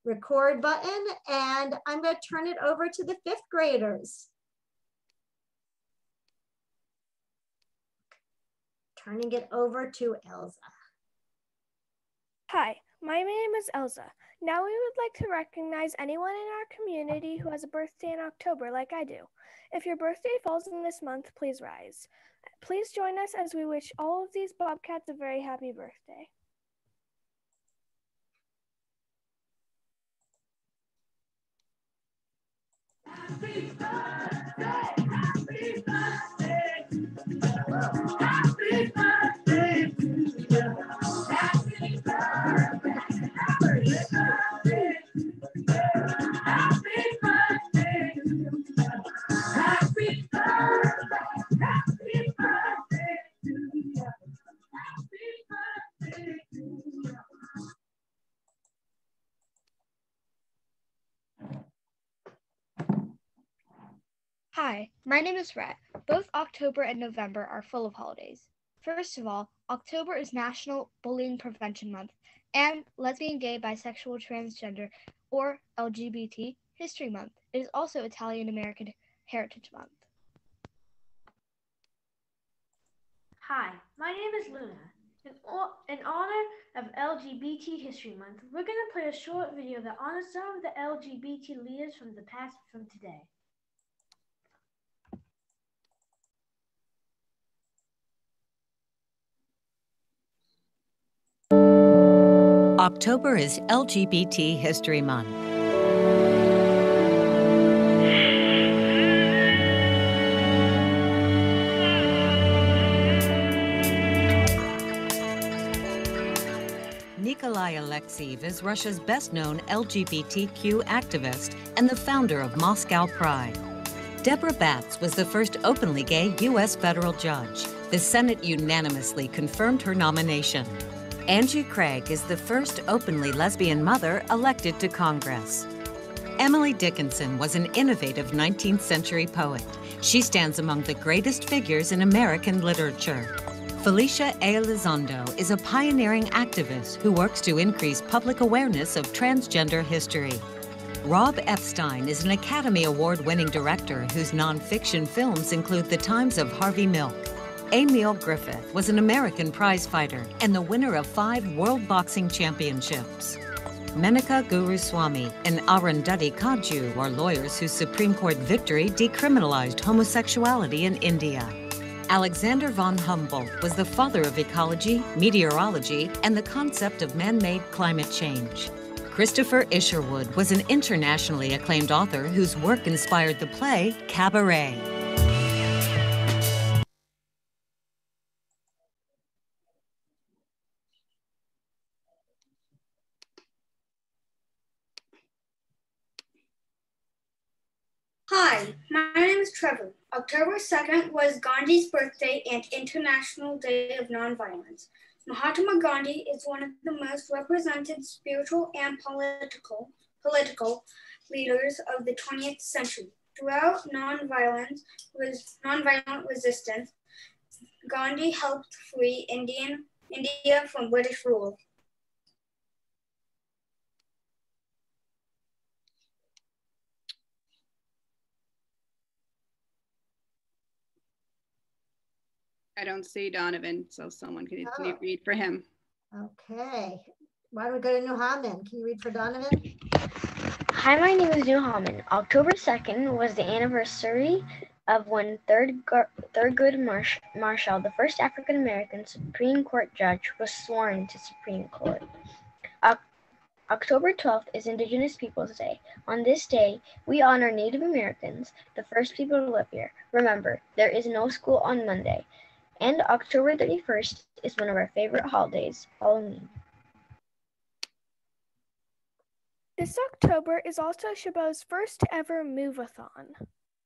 record button, and I'm going to turn it over to the fifth graders. Turning it over to Elsa. Hi, my name is Elsa. Now we would like to recognize anyone in our community who has a birthday in October like I do. If your birthday falls in this month, please rise. Please join us as we wish all of these Bobcats a very happy birthday. Happy birthday, happy birthday, happy birthday to you. Happy birthday, happy birthday, happy birthday to you. Happy birthday, happy birthday to you. Happy birthday to you. Hi, my name is Rhett. Both October and November are full of holidays. First of all, October is National Bullying Prevention Month and Lesbian, Gay, Bisexual, Transgender, or LGBT History Month. It is also Italian American Heritage Month. Hi, my name is Luna. In honor of LGBT History Month, we're going to play a short video that honors some of the LGBT leaders from the past and from today. October is LGBT History Month. Nikolai Alexeyev is Russia's best-known LGBTQ activist and the founder of Moscow Pride. Deborah Batz was the first openly gay U.S. federal judge. The Senate unanimously confirmed her nomination. Angie Craig is the first openly lesbian mother elected to Congress. Emily Dickinson was an innovative 19th century poet. She stands among the greatest figures in American literature. Felicia A. Elizondo is a pioneering activist who works to increase public awareness of transgender history. Rob Epstein is an Academy Award-winning director whose nonfiction films include The Times of Harvey Milk. Emil Griffith was an American prizefighter and the winner of 5 World Boxing Championships. Menaka Guruswamy and Arundhati Kaju are lawyers whose Supreme Court victory decriminalized homosexuality in India. Alexander von Humboldt was the father of ecology, meteorology, and the concept of man-made climate change. Christopher Isherwood was an internationally acclaimed author whose work inspired the play Cabaret. Hi, my name is Trevor. October 2nd was Gandhi's birthday and International Day of Nonviolence. Mahatma Gandhi is one of the most represented spiritual and political leaders of the 20th century. Throughout nonviolent resistance, Gandhi helped free India from British rule. I don't see Donovan, so someone can read for him. Okay. Why don't we go to Nuhaman? Can you read for Donovan? Hi, my name is Nuhaman. October 2nd was the anniversary of when Thurgood Marshall, the first African-American Supreme Court judge, was sworn to Supreme Court. October 12th is Indigenous Peoples Day. On this day, we honor Native Americans, the first people to live here. Remember, there is no school on Monday. And October 31st is one of our favorite holidays, Halloween. This October is also Chabot's first ever Move-a-thon.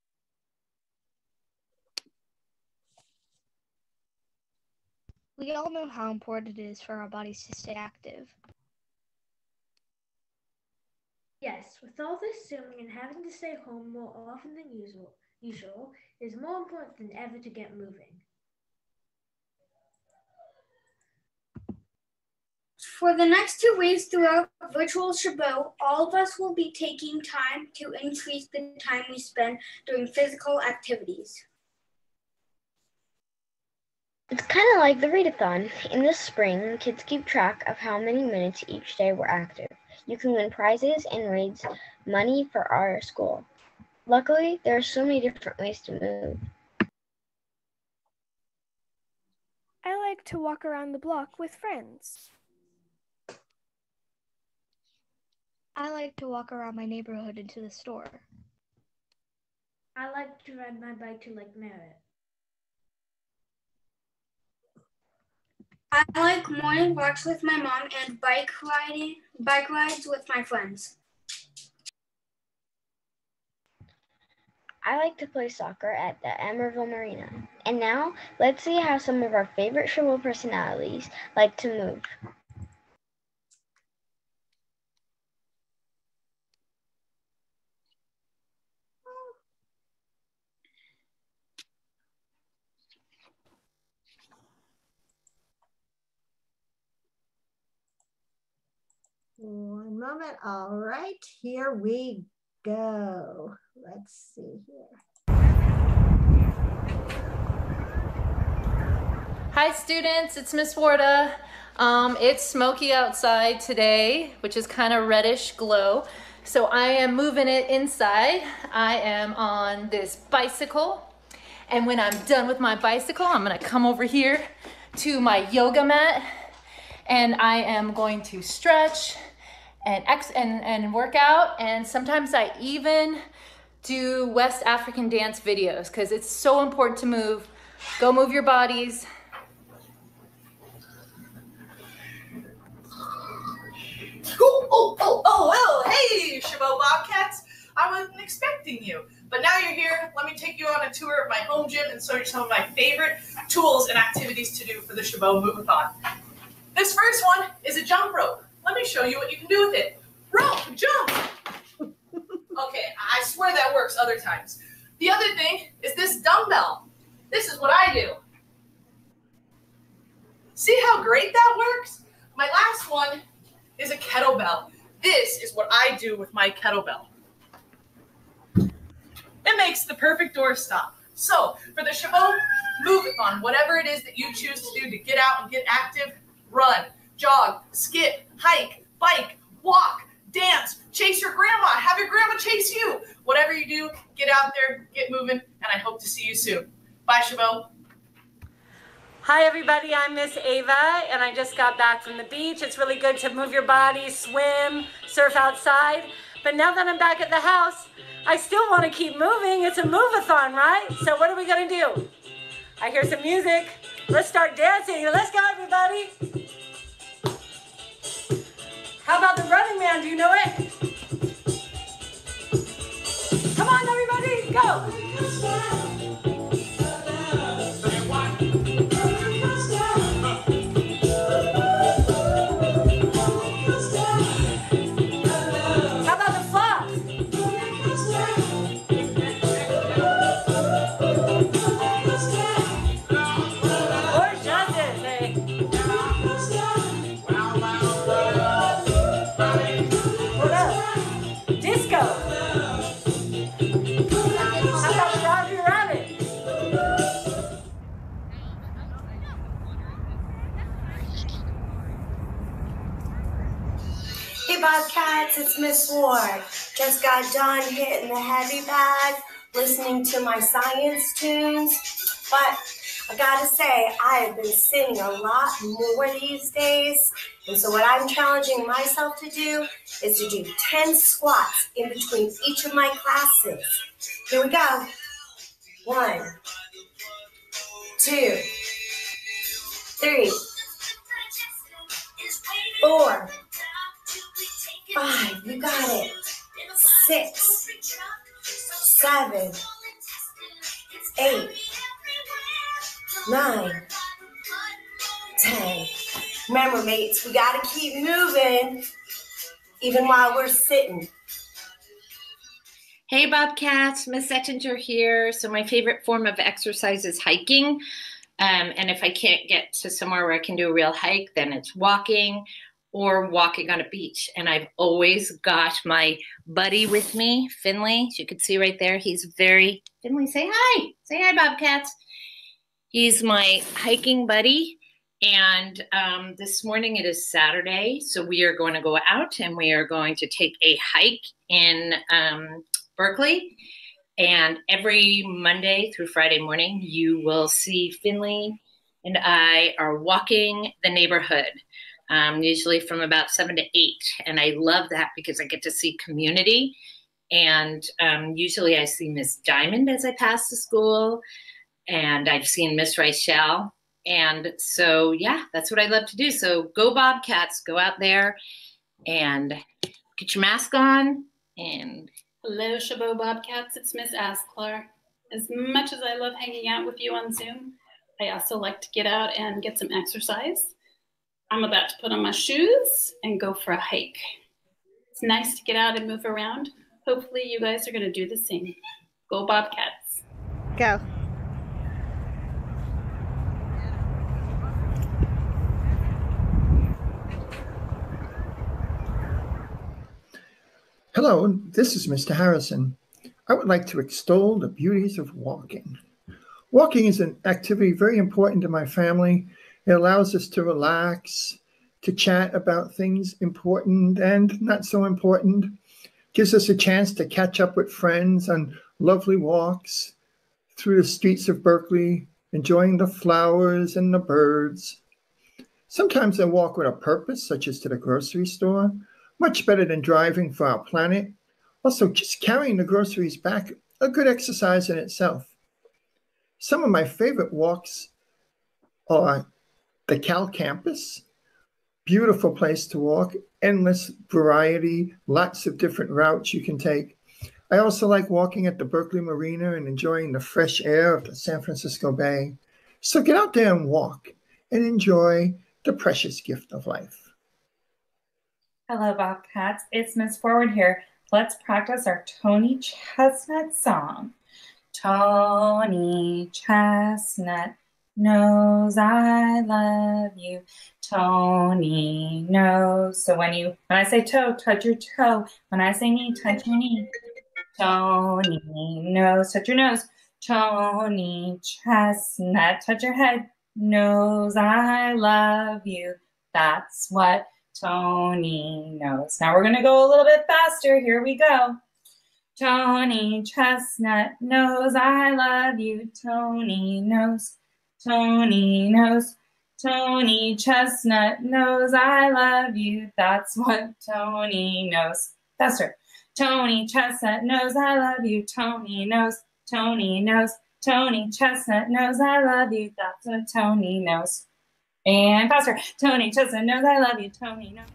We all know how important it is for our bodies to stay active. Yes, with all this Zooming and having to stay home more often than usual, it is more important than ever to get moving. For the next 2 weeks throughout virtual Chabot, all of us will be taking time to increase the time we spend doing physical activities. It's kind of like the readathon. In the spring, kids keep track of how many minutes each day were active. You can win prizes and raise money for our school. Luckily, there are so many different ways to move. I like to walk around the block with friends. I like to walk around my neighborhood into the store. I like to ride my bike to Lake Merritt. I like morning walks with my mom and bike rides with my friends. I like to play soccer at the Emerville Marina. And now, let's see how some of our favorite Chabot personalities like to move. One moment. All right, here we go. Let's see here. Hi students, it's Miss Warda. It's smoky outside today, which is kind of reddish glow. So I am moving it inside. I am on this bicycle. And when I'm done with my bicycle, I'm gonna come over here to my yoga mat and I am going to stretch and work out. And sometimes I even do West African dance videos because it's so important to move. Go move your bodies. Oh, hey, Chabot Bobcats. I wasn't expecting you, but now you're here. Let me take you on a tour of my home gym and show you some of my favorite tools and activities to do for the Chabot Move-a-thon. This first one is a jump rope. Let me show you what you can do with it. Rope, jump. Okay, I swear that works other times. The other thing is this dumbbell. This is what I do. See how great that works? My last one is a kettlebell. This is what I do with my kettlebell. It makes the perfect doorstop. So for the Chabot Move-a-thon, whatever it is that you choose to do to get out and get active, run, jog, skip, hike, bike, walk, dance, chase your grandma, have your grandma chase you. Whatever you do, get out there, get moving, and I hope to see you soon. Bye, Chabot. Hi everybody, I'm Miss Ava and I just got back from the beach. It's really good to move your body, swim, surf outside. But now that I'm back at the house, I still want to keep moving. It's a move-a-thon, right? So what are we gonna do? I hear some music. Let's start dancing. Let's go everybody. How about the Running Man? Do you know it? Come on everybody, go. Hey Bobcats, it's Miss Ward. Just got done hitting the heavy bag, listening to my science tunes, but I gotta say, I have been sitting a lot more these days, and so what I'm challenging myself to do is to do 10 squats in between each of my classes. Here we go. 1, 2, 3, 4, 5, you got it. 6, 7, 8, 9, 10. Remember, mates, we gotta keep moving even while we're sitting. Hey Bobcats, Miss Ettinger here. So my favorite form of exercise is hiking. And if I can't get to somewhere where I can do a real hike, then it's walking. or walking on a beach. And I've always got my buddy with me, Finley. As you can see right there, Finley, say hi. Say hi, Bobcats. He's my hiking buddy. And this morning it is Saturday, so we are going to go out and we are going to take a hike in Berkeley. And every Monday through Friday morning, you will see Finley and I are walking the neighborhood, usually from about 7 to 8. And I love that because I get to see community. And usually I see Miss Diamond as I pass the school, and I've seen Miss Reichel. And so, yeah, that's what I love to do. So go Bobcats, go out there and get your mask on. And hello, Chabot Bobcats. It's Miss Asklar. As much as I love hanging out with you on Zoom, I also like to get out and get some exercise. I'm about to put on my shoes and go for a hike. It's nice to get out and move around. Hopefully you guys are going to do the same. Go Bobcats. Go. Hello, this is Mr. Harrison. I would like to extol the beauties of walking. Walking is an activity very important to my family. It allows us to relax, to chat about things important and not so important. Gives us a chance to catch up with friends on lovely walks through the streets of Berkeley, enjoying the flowers and the birds. Sometimes I walk with a purpose, such as to the grocery store. Much better than driving for our planet. Also, just carrying the groceries back, a good exercise in itself. Some of my favorite walks are the Cal campus. Beautiful place to walk, endless variety, lots of different routes you can take. I also like walking at the Berkeley Marina and enjoying the fresh air of the San Francisco Bay. So get out there and walk and enjoy the precious gift of life. Hello, Bobcats. It's Miss Forward here. Let's practice our Tony Chestnut song. Tony Chestnut knows I love you. Tony knows. So when I say toe, touch your toe. When I say knee, touch your knee. Tony knows, touch your nose. Tony Chestnut, touch your head. Knows I love you. That's what Tony knows. Now we're going to go a little bit faster. Here we go. Tony Chestnut knows I love you. Tony knows. Tony knows. Tony Chestnut knows I love you. That's what Tony knows. Faster. Tony Chestnut knows I love you. Tony knows. Tony knows. Tony Chestnut knows I love you. That's what Tony knows. And faster. Tony Chestnut knows I love you. Tony knows.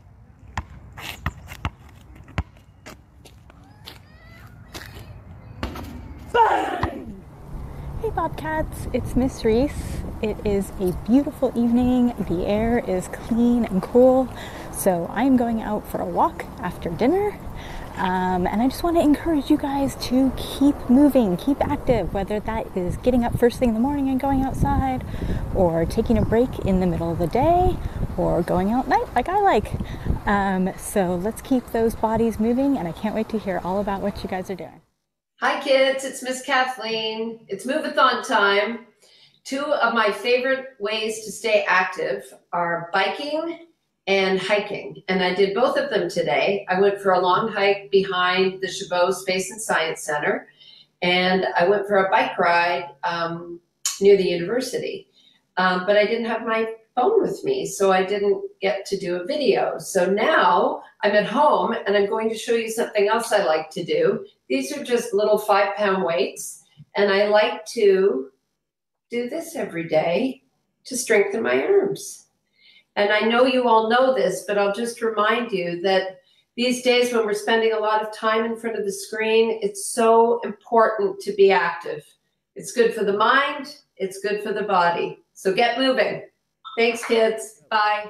Hey Bobcats, it's Miss Reese. It is a beautiful evening. The air is clean and cool. So I'm going out for a walk after dinner. And I just want to encourage you guys to keep moving, keep active, whether that is getting up first thing in the morning and going outside, or taking a break in the middle of the day, or going out at night like I like. So let's keep those bodies moving, and I can't wait to hear all about what you guys are doing. Hi kids, it's Miss Kathleen. It's Move-a-thon time. Two of my favorite ways to stay active are biking and hiking, and I did both of them today. I went for a long hike behind the Chabot Space and Science Center, and I went for a bike ride near the university. But I didn't have my phone with me, so I didn't get to do a video. So now I'm at home, and I'm going to show you something else I like to do. These are just little 5-pound weights, and I like to do this every day to strengthen my arms. And I know you all know this, but I'll just remind you that these days when we're spending a lot of time in front of the screen, it's so important to be active. It's good for the mind, it's good for the body. So get moving. Thanks, kids. Bye.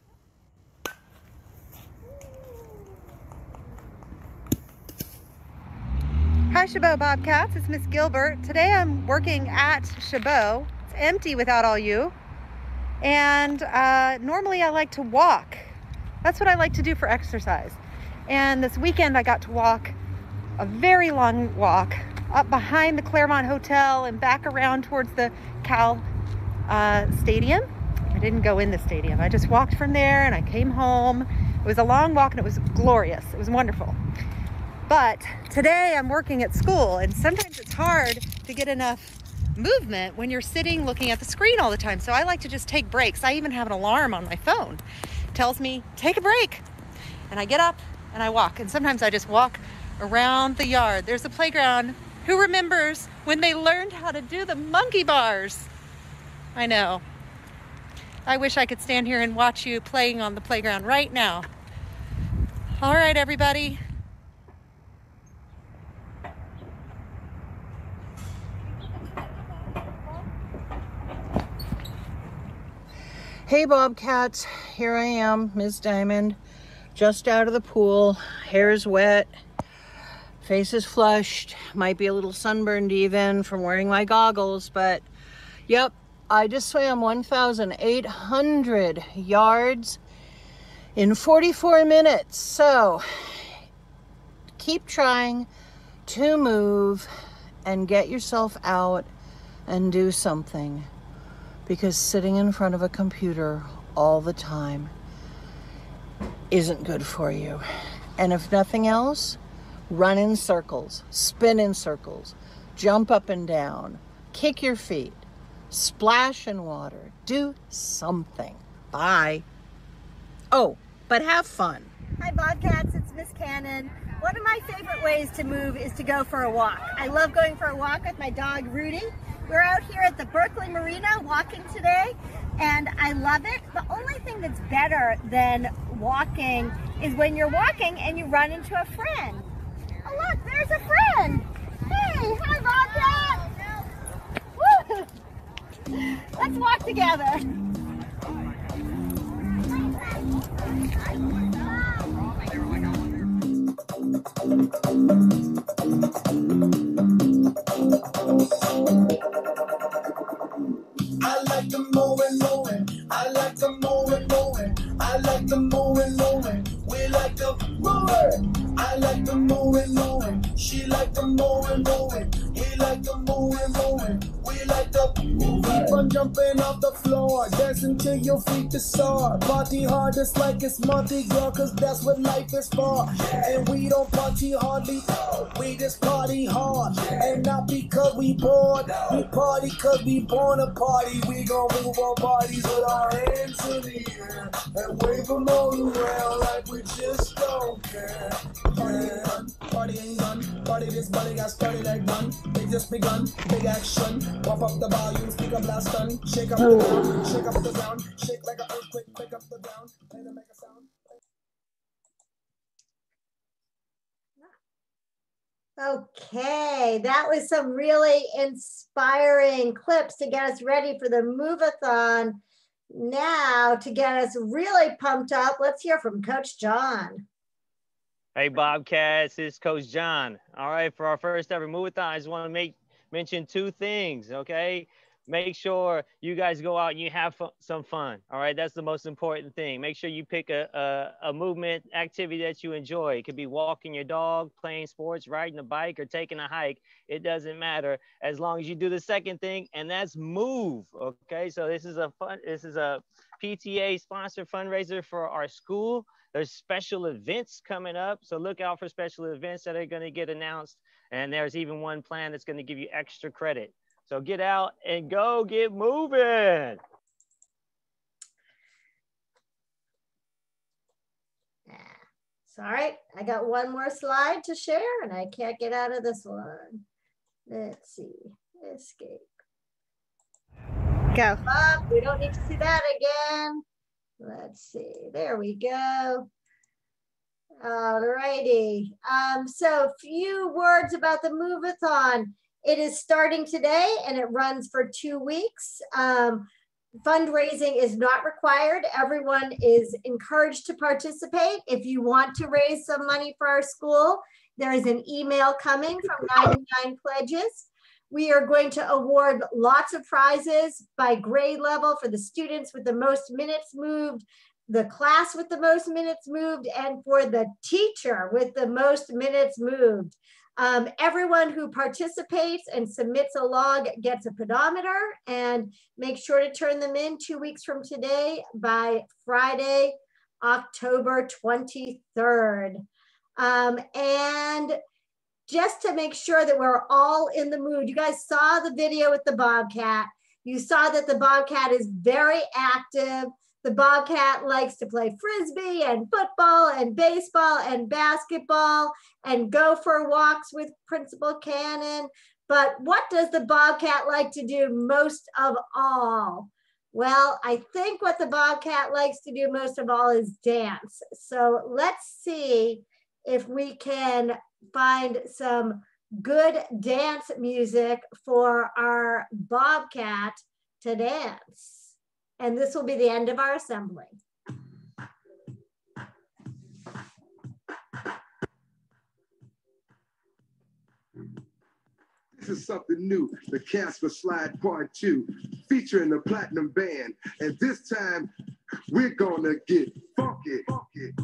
Hi, Chabot Bobcats. It's Miss Gilbert. Today I'm working at Chabot. It's empty without all you. And normally I like to walk That's what I like to do for exercise. And this weekend I got to walk a very long walk up behind the Claremont Hotel and back around towards the Cal Stadium. I didn't go in the stadium. I just walked from there and I came home. It was a long walk and it was glorious. It was wonderful. But today I'm working at school and sometimes it's hard to get enough movement when you're sitting looking at the screen all the time. So I like to just take breaks. I even have an alarm on my phone. It tells me, take a break. And I get up and I walk. And sometimes I just walk around the yard. There's a playground. Who remembers when they learned how to do the monkey bars? I know. I wish I could stand here and watch you playing on the playground right now. All right, everybody. Hey Bobcats, here I am, Ms. Diamond, just out of the pool. Hair's wet, face is flushed, might be a little sunburned even from wearing my goggles, but yep, I just swam 1,800 yards in 44 minutes. So keep trying to move and get yourself out and do something, because sitting in front of a computer all the time isn't good for you. And if nothing else, run in circles, spin in circles, jump up and down, kick your feet, splash in water, do something. Bye. Oh, but have fun. Hi Bobcats, it's Miss Cannon. One of my favorite ways to move is to go for a walk. I love going for a walk with my dog Rudy. We're out here at the Berkeley Marina walking today, and I love it. The only thing that's better than walking is when you're walking and you run into a friend. Oh look, there's a friend. Hey, hi Bobcat. Woo! Let's walk together. I like the moving. I like the moving. I like the moving. We like the moving. I like the moving. She like the moving. He like the moving. We like the moving. Keep on jumping off the floor, dancing till your feet to soar. Party hard just like it's Monty, girl, cause that's what life is for. And we don't party hardly, we just party hard. And not because we bored, we party cause we born to party. We gon' move our bodies with our hands in the air and wave them all around like we just don't care. Party ain't done, party this body got started like one. They just begun, big action, pump up the volume, speak up last done, shake up the ground, shake up the ground, shake like an earthquake, pick up the ground, play to make a sound. Okay, that was some really inspiring clips to get us ready for the Move-a-thon. Now, to get us really pumped up, let's hear from Coach John. Hey Bobcats, it's Coach John. All right, for our first ever Move-a-thon, I just want to mention two things, okay? Make sure you guys go out and you have some fun, all right? That's the most important thing. Make sure you pick a movement activity that you enjoy. It could be walking your dog, playing sports, riding a bike, or taking a hike. It doesn't matter as long as you do the second thing, and that's move, okay? So this is a PTA sponsored fundraiser for our school. There's special events coming up, so look out for special events that are going to get announced, and there's even one plan that's going to give you extra credit. So get out and go get moving. Sorry, I got one more slide to share and I can't get out of this one. Let's see, escape. Go. We don't need to see that again. Let's see, there we go. All righty. So a few words about the Move-a-thon. It is starting today and it runs for 2 weeks. Fundraising is not required. Everyone is encouraged to participate. If you want to raise some money for our school, there is an email coming from 99 Pledges. We are going to award lots of prizes by grade level for the students with the most minutes moved, the class with the most minutes moved and for the teacher with the most minutes moved. Everyone who participates and submits a log gets a pedometer, and make sure to turn them in 2 weeks from today by Friday, October 23rd. And just to make sure that we're all in the mood, you guys saw the video with the Bobcat. You saw that the Bobcat is very active. The Bobcat likes to play Frisbee and football and baseball and basketball and go for walks with Principal Cannon. But what does the Bobcat like to do most of all? Well, I think what the Bobcat likes to do most of all is dance. So let's see if we can find some good dance music for our Bobcat to dance. And this will be the end of our assembly. This is something new, the Casper Slide Part 2, featuring the Platinum Band. And this time, we're gonna get funky, funky,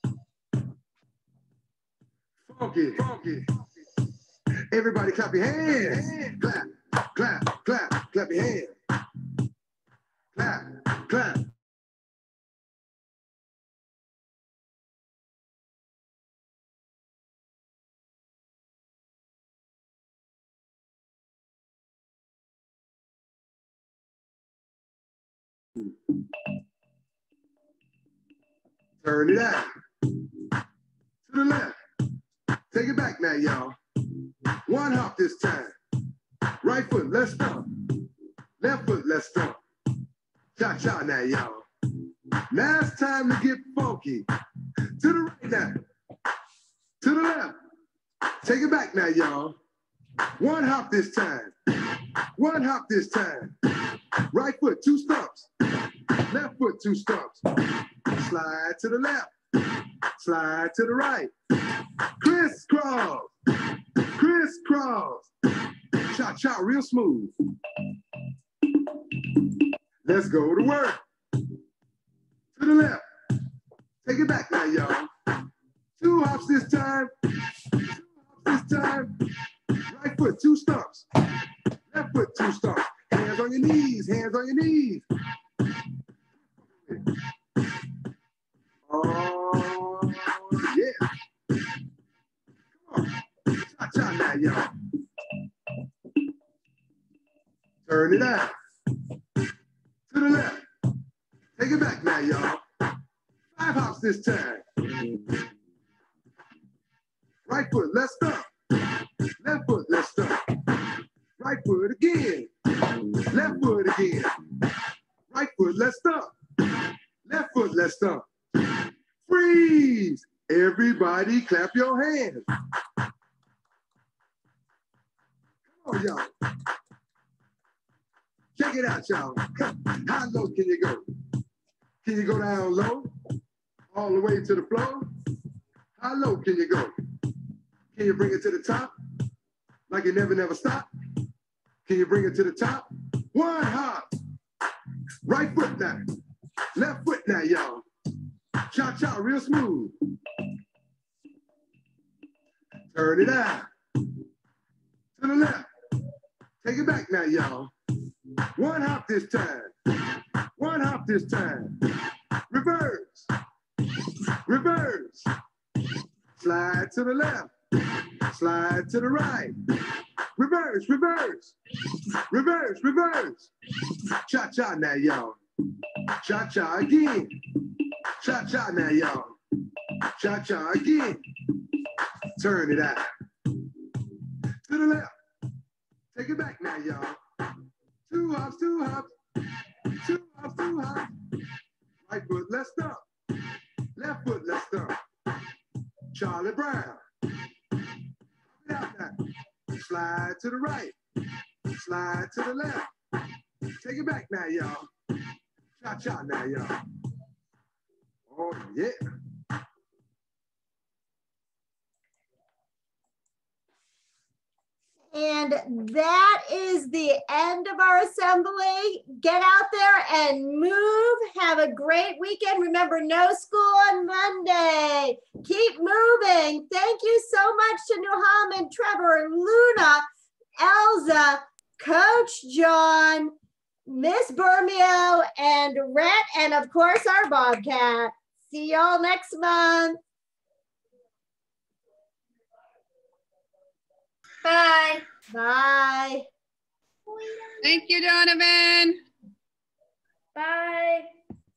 funky, funky. Everybody clap your hands. Clap, clap, clap, clap your hands. Clap, clap. Turn it out. To the left. Take it back now, y'all. One hop this time. Right foot, let's stomp. Left foot, let's stomp. Cha-cha now, y'all. Now it's time to get funky. To the right now. To the left. Take it back now, y'all. One hop this time. One hop this time. Right foot, 2 stumps. Left foot, 2 stumps. Slide to the left. Slide to the right. Crisscross. Crisscross. Cha-cha real smooth. Let's go to work. To the left. Take it back now, y'all. 2 hops this time. 2 hops this time. Right foot, 2 stumps. Left foot, 2 stumps. Hands on your knees. Hands on your knees. Oh, yeah. Come on. Cha-cha now, y'all. Turn it out. To the left. Take it back now, y'all. 5 hops this time. Right foot, let's stomp. Left foot, let's stomp. Right foot again. Left foot again. Right foot, let's stomp. Left foot, let's stomp. Freeze! Everybody clap your hands. Come on, y'all. Check it out, y'all. How low can you go? Can you go down low? All the way to the floor? How low can you go? Can you bring it to the top? Like it never stop? Can you bring it to the top? 1 hop. Right foot now. Left foot now, y'all. Cha-cha real smooth. Turn it out. To the left. Take it back now, y'all. 1 hop this time. 1 hop this time. Reverse. Reverse. Slide to the left. Slide to the right. Reverse, reverse. Reverse, reverse. Cha-cha now, y'all. Cha-cha again. Cha-cha now, y'all. Cha-cha again. Turn it out. To the left. Take it back now, y'all. 2 hops, 2 hops. 2 hops, 2 hops. Right foot, let's stomp. Left foot, let's stomp. Charlie Brown. Out now. Slide to the right. Slide to the left. Take it back now, y'all. Cha-cha now, y'all. Oh, yeah. And that is the end of our assembly. Get out there and move. Have a great weekend. Remember, no school on Monday. Keep moving. Thank you so much to Nuhaman, Trevor, Luna, Elza, Coach John, Miss Bermeo, and Rhett, and of course our Bobcat. See y'all next month. Bye. Bye. Thank you, Donovan. Bye.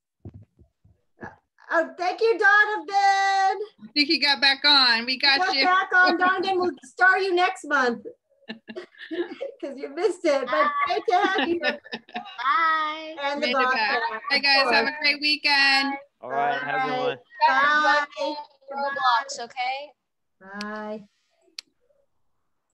Oh, thank you, Donovan. I think he got back on. We got you. Back on, Donovan. We'll star you next month because you missed it. But great to have you. Bye. And the Made it back. Bobcat. Bye, guys. Have a great weekend. All right, have a good one. Bye. Roblox, okay? Bye.